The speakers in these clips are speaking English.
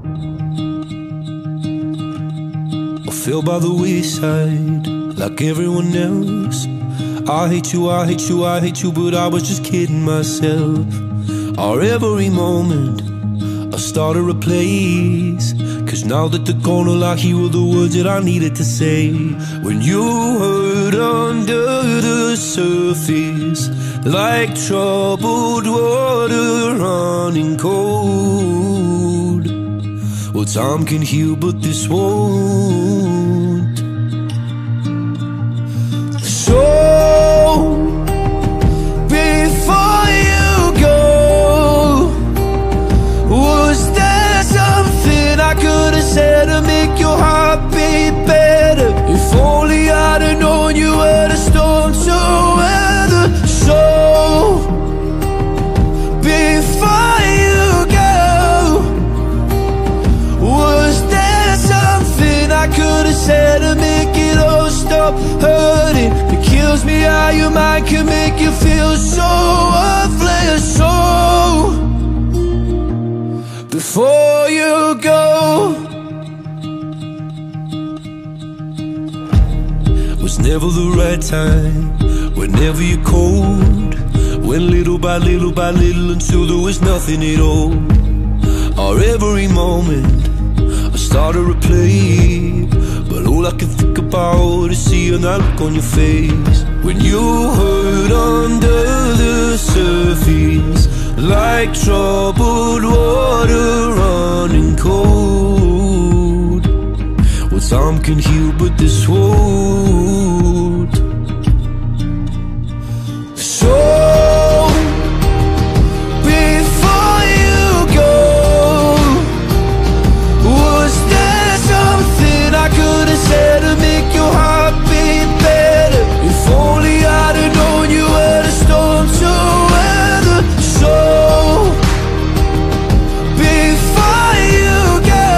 I fell by the wayside like everyone else. I hate you, I hate you, I hate you, but I was just kidding myself. Our every moment I started a place, 'cause now that they're gone, all I hear were the words that I needed to say. When you hurt under the surface, like troubled water running cold. Well, time can heal, but this won't. So before you go, was there something I could have said to make your heart beat better? If only I'd have known you were the storm to weather. So before you go, was there something I could have said to make it all stop hurting? It kills me how your mind can make you feel so worthless. So before you go, was never the right time, whenever you're cold. Went little by little by little until there was nothing at all. Our every moment I started to play, but all I can think about is seeing that look on your face. When you hurt under the surface, like troubled water running cold. Well, time can heal, but this won't. So before you go, was there something I could have said to make your heart beat better? If only I'd have known you were the storm to weather. So before you go,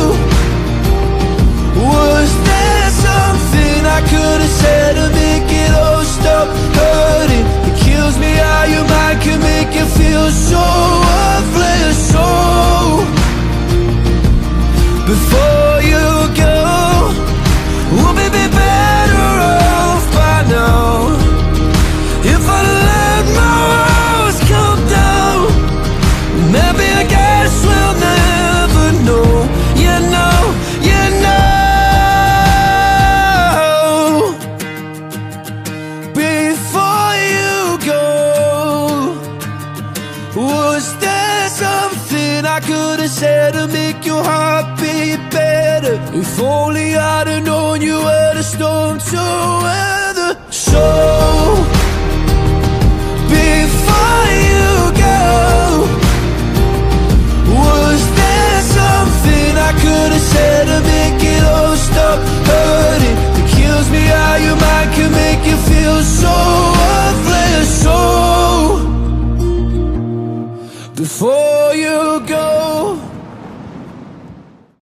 was there something I could have said to make it all stop hurting? It kills me how your mind can make you feel so worthless. So before you go, we'll be better off by now. If I let my walls come down, maybe I guess we'll never know. You know, you know. Before you go, was there something I could have said to make your heart beat better? If only I'd have known you were the storm to weather.